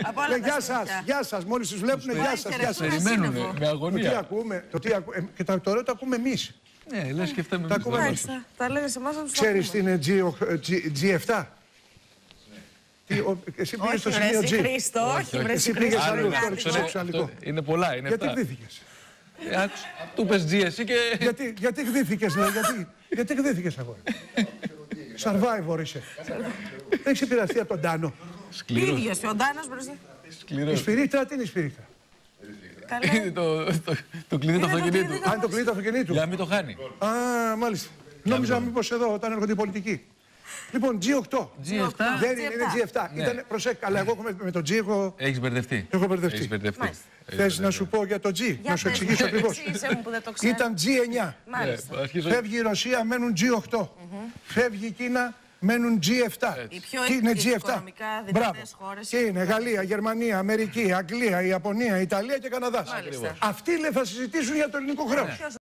Γεια σας, μόλις τους βλέπουν, γεια σας. Περιμένουν με αγωνία. Και το ωραίο το ακούμε εμείς. Ναι, λες και φταίμε εμείς. Τα λένε σε εμάς να τους Ξέρεις τι είναι G7? Εσύ πήγες στο σημείο G. Εσύ πήγες αλλού, στο σεξουαλικό. Είναι πολλά, είναι αυτά. Γιατί γδύθηκες? Του πες G εσύ και... Γιατί γδύθηκες, λέει, γιατί γδύθηκες αγόρι? Survivor είσαι. Έχεις επηρεαστεί από τον Τάνο? Σκληρός. Ίδιος, ο Ντάνος μπροστά. Η σπυρίχτρα, τι είναι η σπυρίχτρα? Είναι το κλειδί του αυτοκινήτου. Αν το κλειδί του αυτοκινήτου. Για να μην το χάνει. Α, μάλιστα. Νόμιζα μήπως εδώ όταν έρχονται οι πολιτικοί. Λοιπόν, G8. Δεν είναι G7. Προσέξτε, αλλά εγώ με το G έχω... Έχεις μπερδευτεί. Έχω μπερδευτεί. Θες να σου πω για το G, να σου εξηγήσω ακριβώς. Ήταν G9. Φεύγει η Ρωσία, μένουν G8. Φεύγει η Κίνα, μένουν G7. Τι είναι G7? οικονομικά δυνατές χώρες. Και είναι Γαλλία, Γερμανία, Αμερική, Αγγλία, Ιταλία και Καναδάς. Αυτοί λέει θα συζητήσουν για το ελληνικό χρέος.